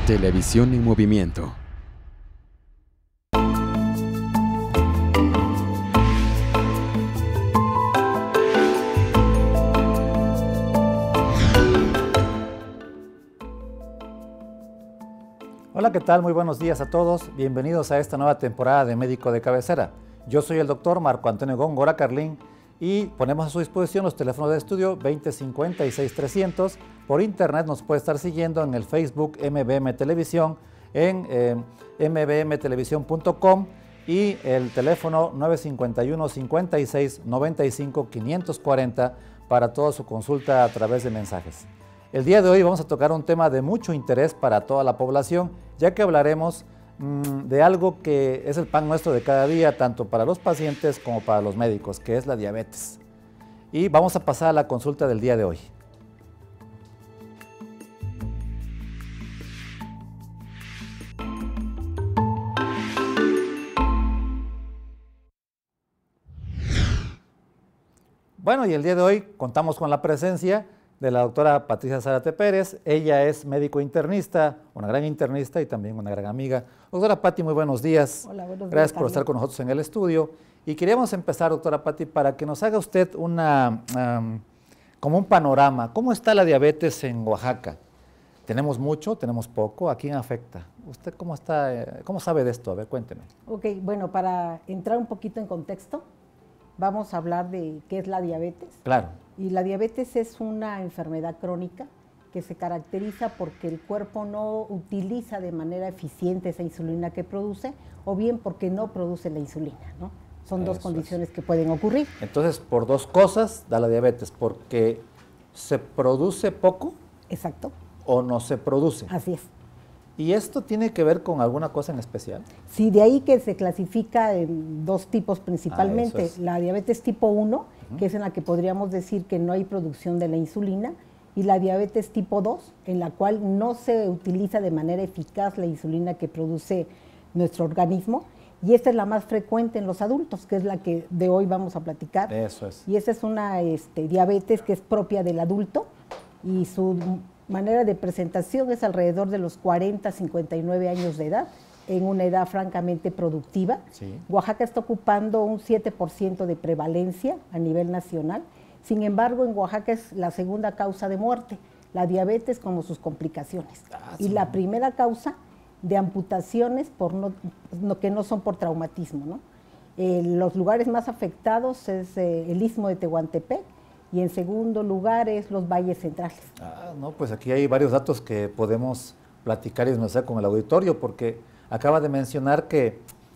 Televisión en movimiento. Hola, ¿qué tal? Muy buenos días a todos. Bienvenidos a esta nueva temporada de Médico de Cabecera. Yo soy el doctor Marco Antonio Góngora Carlín y ponemos a su disposición los teléfonos de estudio 2056-300. Por internet nos puede estar siguiendo en el Facebook MBM Televisión, en mbmtelevisión.com y el teléfono 951-56-95-540 para toda su consulta a través de mensajes. El día de hoy vamos a tocar un tema de mucho interés para toda la población, ya que hablaremos de algo que es el pan nuestro de cada día, tanto para los pacientes como para los médicos, que es la diabetes. Y vamos a pasar a la consulta del día de hoy. Bueno, y el día de hoy contamos con la presencia de la doctora Patricia Zárate Pérez. Ella es médico internista, una gran internista y también una gran amiga. Doctora Pati, muy buenos días. Hola, buenos días. Gracias por estar con nosotros en el estudio. Y queríamos empezar, doctora Pati, para que nos haga usted como un panorama. ¿Cómo está la diabetes en Oaxaca? ¿Tenemos mucho? ¿Tenemos poco? ¿A quién afecta? ¿Usted cómo está? ¿Cómo sabe de esto? A ver, cuénteme. Ok, bueno, para entrar un poquito en contexto, vamos a hablar de qué es la diabetes. Claro. Y la diabetes es una enfermedad crónica que se caracteriza porque el cuerpo no utiliza de manera eficiente esa insulina que produce, o bien porque no produce la insulina, ¿no? Son dos condiciones que pueden ocurrir. Entonces, por dos cosas da la diabetes, porque se produce poco. Exacto. O no se produce. Así es. ¿Y esto tiene que ver con alguna cosa en especial? Sí, de ahí que se clasifica en dos tipos principalmente. La diabetes tipo 1, que es en la que podríamos decir que no hay producción de la insulina, y la diabetes tipo 2, en la cual no se utiliza de manera eficaz la insulina que produce nuestro organismo, y esta es la más frecuente en los adultos, que es la que de hoy vamos a platicar. Eso es. Y esta es una diabetes que es propia del adulto, y su manera de presentación es alrededor de los 40, 59 años de edad, en una edad francamente productiva. Sí. Oaxaca está ocupando un 7% de prevalencia a nivel nacional. Sin embargo, en Oaxaca es la segunda causa de muerte, la diabetes como sus complicaciones. Y la primera causa de amputaciones que no son por traumatismo, ¿no? Los lugares más afectados es el Istmo de Tehuantepec, y en segundo lugar es los valles centrales. No, pues aquí hay varios datos que podemos platicar y desmenuzar con el auditorio, porque acaba de mencionar que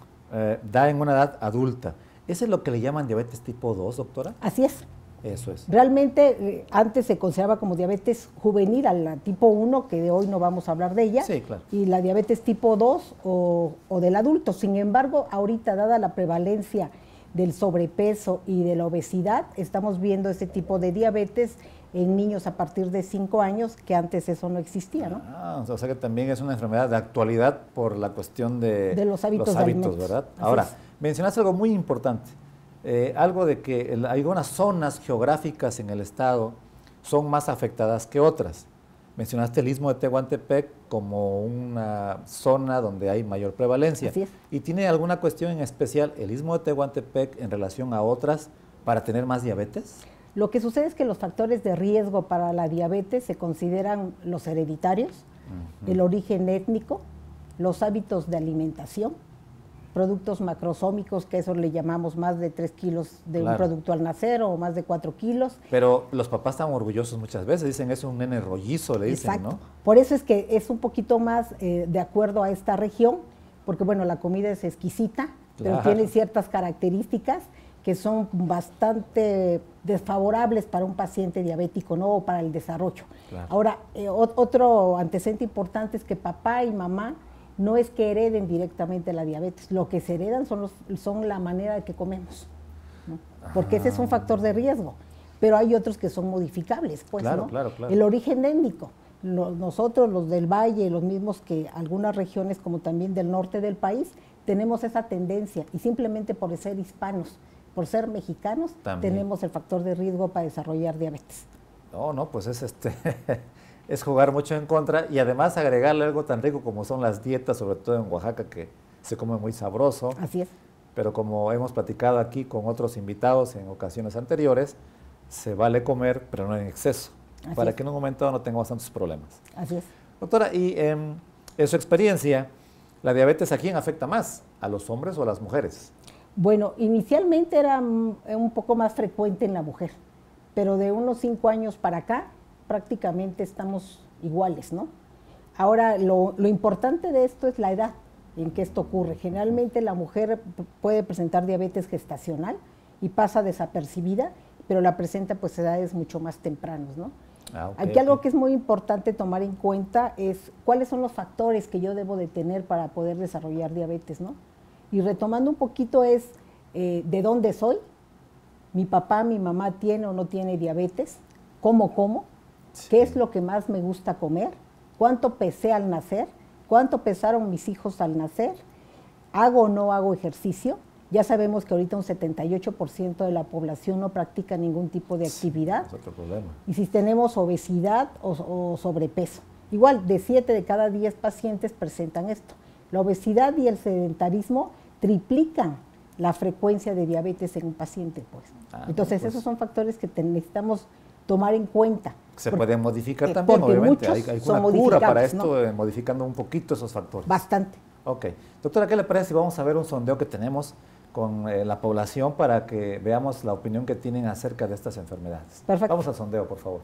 da en una edad adulta. ¿Eso es lo que le llaman diabetes tipo 2, doctora? Así es. Eso es. Realmente antes se consideraba como diabetes juvenil a la tipo 1, que de hoy no vamos a hablar de ella, sí, claro, y la diabetes tipo 2 o del adulto. Sin embargo, ahorita, dada la prevalencia del sobrepeso y de la obesidad, estamos viendo este tipo de diabetes en niños a partir de 5 años, que antes eso no existía, ¿no? O sea que también es una enfermedad de actualidad por la cuestión de los hábitos, ¿verdad? Así Ahora, es. mencionaste algo muy importante, algo de que algunas zonas geográficas en el estado son más afectadas que otras. Mencionaste el Istmo de Tehuantepec como una zona donde hay mayor prevalencia. Así es. ¿Y tiene alguna cuestión en especial el Istmo de Tehuantepec en relación a otras para tener más diabetes? Lo que sucede es que los factores de riesgo para la diabetes se consideran los hereditarios, el origen étnico, los hábitos de alimentación, productos macrosómicos, que eso le llamamos más de 3 kilos de un producto al nacer o más de 4 kilos. Pero los papás están orgullosos muchas veces, dicen es un nene rollizo, le dicen, exacto, ¿no? Por eso es que es un poquito más de acuerdo a esta región, porque bueno, la comida es exquisita, pero tiene ciertas características que son bastante desfavorables para un paciente diabético, ¿no? O para el desarrollo. Claro. Ahora, otro antecedente importante es que papá y mamá no es que hereden directamente la diabetes, lo que se heredan son la manera de que comemos, ¿no? Porque ese es un factor de riesgo, pero hay otros que son modificables, pues, claro, ¿no? Claro. El origen étnico, nosotros los del valle, los mismos que algunas regiones como también del norte del país, tenemos esa tendencia, y simplemente por ser hispanos, por ser mexicanos, tenemos el factor de riesgo para desarrollar diabetes. No, pues es es jugar mucho en contra y además agregarle algo tan rico como son las dietas, sobre todo en Oaxaca, que se come muy sabroso. Así es. Pero como hemos platicado aquí con otros invitados en ocasiones anteriores, se vale comer, pero no en exceso, para que en un momento dado no tengamos tantos problemas. Así es. Doctora, y en su experiencia, ¿la diabetes a quién afecta más? ¿A los hombres o a las mujeres? Bueno, inicialmente era un poco más frecuente en la mujer, pero de unos 5 años para acá prácticamente estamos iguales, ¿no? Ahora, lo importante de esto es la edad en que esto ocurre. Generalmente la mujer puede presentar diabetes gestacional y pasa desapercibida, pero la presenta pues a edades mucho más tempranas, ¿no? Aquí algo que es muy importante tomar en cuenta es cuáles son los factores que yo debo de tener para poder desarrollar diabetes, ¿no? Y retomando un poquito es de dónde soy, mi papá, mi mamá tiene o no tiene diabetes, cómo como, qué es lo que más me gusta comer, cuánto pesé al nacer, cuánto pesaron mis hijos al nacer, hago o no hago ejercicio. Ya sabemos que ahorita un 78% de la población no practica ningún tipo de actividad. Es otro problema. Y si tenemos obesidad o sobrepeso. Igual, de 7 de cada 10 pacientes presentan esto. La obesidad y el sedentarismo triplican la frecuencia de diabetes en un paciente, pues. Entonces, esos son factores que necesitamos tomar en cuenta. Se pueden modificar también, obviamente. Hay una cura para esto, ¿no? Modificando un poquito esos factores. Bastante. Ok. Doctora, ¿qué le parece si vamos a ver un sondeo que tenemos con la población para que veamos la opinión que tienen acerca de estas enfermedades? Perfecto. Vamos al sondeo, por favor.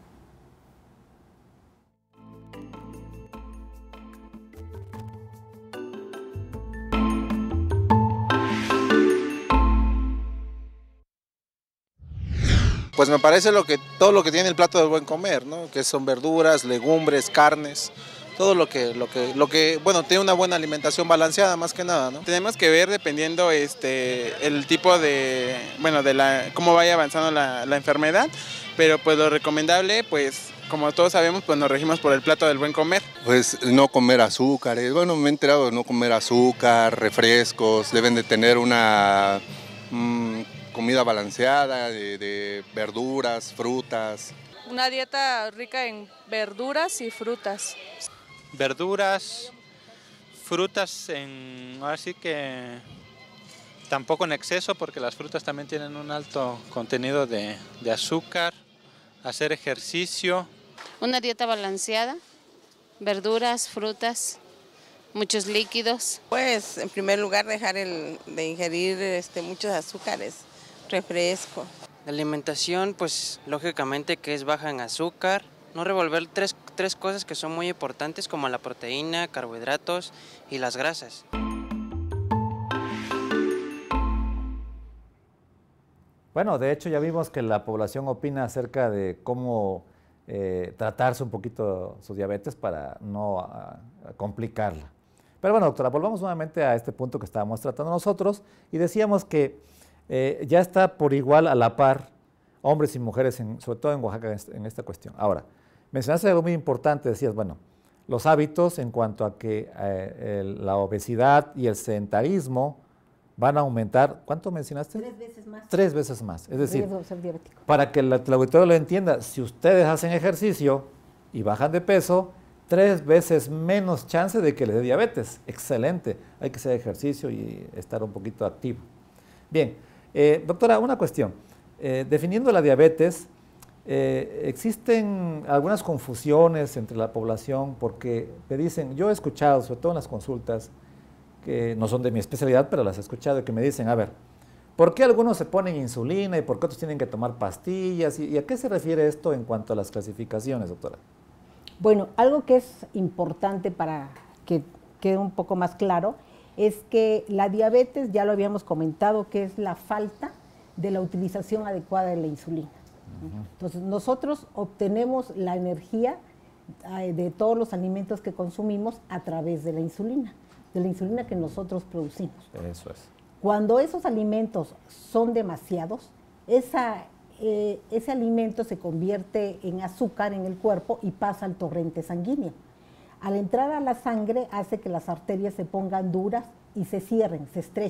Pues me parece todo lo que tiene el plato del buen comer, ¿no? Que son verduras, legumbres, carnes, todo lo que bueno, tiene una buena alimentación balanceada más que nada, ¿no? Tenemos que ver dependiendo el tipo de, bueno, cómo vaya avanzando la enfermedad, pero pues lo recomendable, pues como todos sabemos, pues nos regimos por el plato del buen comer. Pues no comer azúcares, bueno, me he enterado de no comer azúcar, refrescos, deben de tener una comida balanceada de verduras, frutas. Una dieta rica en verduras y frutas. Verduras, frutas, ahora sí que tampoco en exceso, porque las frutas también tienen un alto contenido de azúcar. Hacer ejercicio. Una dieta balanceada, verduras, frutas, muchos líquidos. Pues en primer lugar dejar de ingerir muchos azúcares, refresco. La alimentación, pues lógicamente que es baja en azúcar, no revolver tres cosas que son muy importantes como la proteína, carbohidratos y las grasas. Bueno, de hecho ya vimos que la población opina acerca de cómo tratarse un poquito su diabetes para no complicarla. Pero bueno, doctora, volvamos nuevamente a este punto que estábamos tratando nosotros y decíamos que ya está por igual a la par hombres y mujeres, sobre todo en Oaxaca, en esta cuestión. Ahora, mencionaste algo muy importante, decías, bueno, los hábitos en cuanto a que la obesidad y el sedentarismo van a aumentar, ¿cuánto mencionaste? 3 veces más. 3 veces más, es decir, ser diabético. Para que el auditorio lo entienda, si ustedes hacen ejercicio y bajan de peso, 3 veces menos chance de que les dé diabetes. Excelente, hay que hacer ejercicio y estar un poquito activo. Bien, doctora, una cuestión. Definiendo la diabetes, existen algunas confusiones entre la población porque me dicen, yo he escuchado, sobre todo en las consultas, que no son de mi especialidad, pero las he escuchado, que me dicen, a ver, ¿por qué algunos se ponen insulina y por qué otros tienen que tomar pastillas? ¿Y a qué se refiere esto en cuanto a las clasificaciones, doctora? Bueno, algo que es importante para que quede un poco más claro es que la diabetes, ya lo habíamos comentado, que es la falta de la utilización adecuada de la insulina. Entonces, nosotros obtenemos la energía de todos los alimentos que consumimos a través de la insulina que nosotros producimos. Eso es. Cuando esos alimentos son demasiados, ese alimento se convierte en azúcar en el cuerpo y pasa al torrente sanguíneo. Al entrar a la sangre hace que las arterias se pongan duras y se cierren, se estrechen.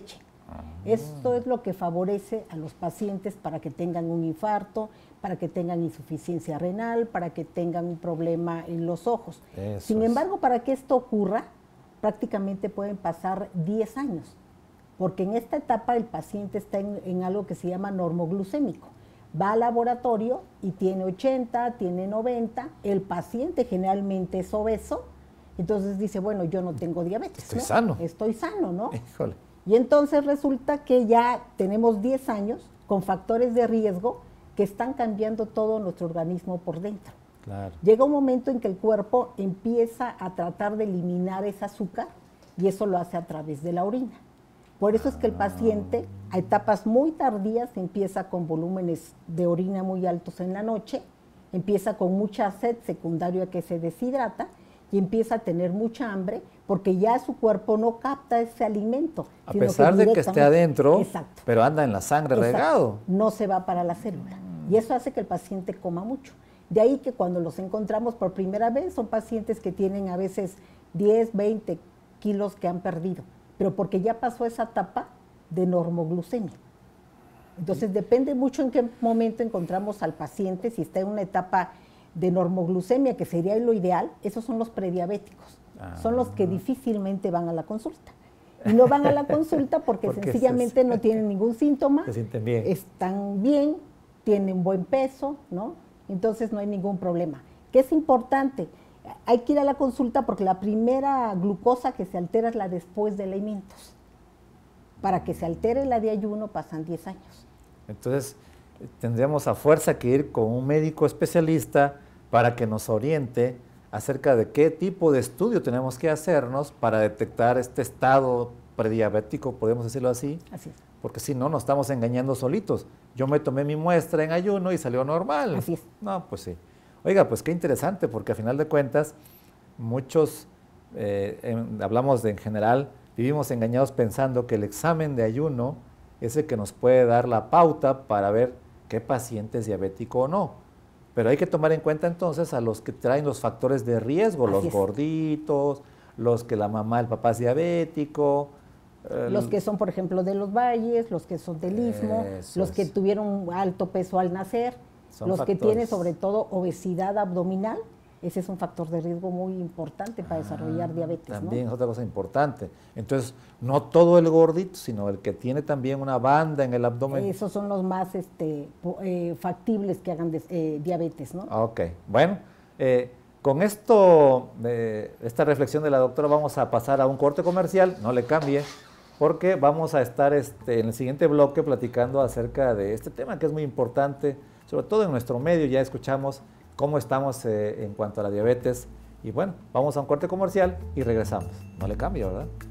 Esto es lo que favorece a los pacientes para que tengan un infarto, para que tengan insuficiencia renal, para que tengan un problema en los ojos. Sin embargo, para que esto ocurra, prácticamente pueden pasar 10 años, porque en esta etapa el paciente está en algo que se llama normoglucémico. Va al laboratorio y tiene 80, tiene 90, el paciente generalmente es obeso, entonces dice, bueno, yo no tengo diabetes. Estoy sano. Estoy sano, ¿no? Híjole. Y entonces resulta que ya tenemos 10 años con factores de riesgo que están cambiando todo nuestro organismo por dentro. Claro. Llega un momento en que el cuerpo empieza a tratar de eliminar ese azúcar y eso lo hace a través de la orina. Por eso es que el paciente a etapas muy tardías empieza con volúmenes de orina muy altos en la noche, empieza con mucha sed secundaria que se deshidrata y empieza a tener mucha hambre porque ya su cuerpo no capta ese alimento. A pesar de que esté adentro, exacto, pero anda en la sangre regado. No se va para la célula. Y eso hace que el paciente coma mucho. De ahí que cuando los encontramos por primera vez son pacientes que tienen a veces 10, 20 kilos que han perdido, pero porque ya pasó esa etapa de normoglucemia. Entonces depende mucho en qué momento encontramos al paciente, si está en una etapa de normoglucemia, que sería lo ideal. Esos son los prediabéticos, son los que difícilmente van a la consulta. Y no van a la consulta porque sencillamente no tienen ningún síntoma, se sienten bien, están bien, tienen buen peso, ¿no? Entonces no hay ningún problema. ¿Qué es importante? Hay que ir a la consulta porque la primera glucosa que se altera es la después de alimentos. Para que se altere la de ayuno pasan 10 años. Entonces tendríamos a fuerza que ir con un médico especialista para que nos oriente acerca de qué tipo de estudio tenemos que hacernos para detectar este estado prediabético, podemos decirlo así. Así es. Porque si no, nos estamos engañando solitos. Yo me tomé mi muestra en ayuno y salió normal. Así es. No, pues sí. Oiga, pues qué interesante, porque a final de cuentas, muchos, hablamos de en general, vivimos engañados pensando que el examen de ayuno es el que nos puede dar la pauta para ver qué paciente es diabético o no. Pero hay que tomar en cuenta entonces a los que traen los factores de riesgo, los gorditos, los que la mamá, el papá es diabético. Los que son, por ejemplo, de los valles, los que son del istmo, los que tuvieron alto peso al nacer, los que tienen sobre todo obesidad abdominal. Ese es un factor de riesgo muy importante para desarrollar diabetes. También ¿no? es otra cosa importante. Entonces, no todo el gordito, sino el que tiene también una banda en el abdomen. Esos son los más factibles que hagan diabetes, ¿no? Ok, bueno, con esto, esta reflexión de la doctora, vamos a pasar a un corte comercial, no le cambie, porque vamos a estar en el siguiente bloque platicando acerca de este tema que es muy importante, sobre todo en nuestro medio. Ya escuchamos cómo estamos en cuanto a la diabetes y bueno, vamos a un corte comercial y regresamos. No le cambie, ¿verdad?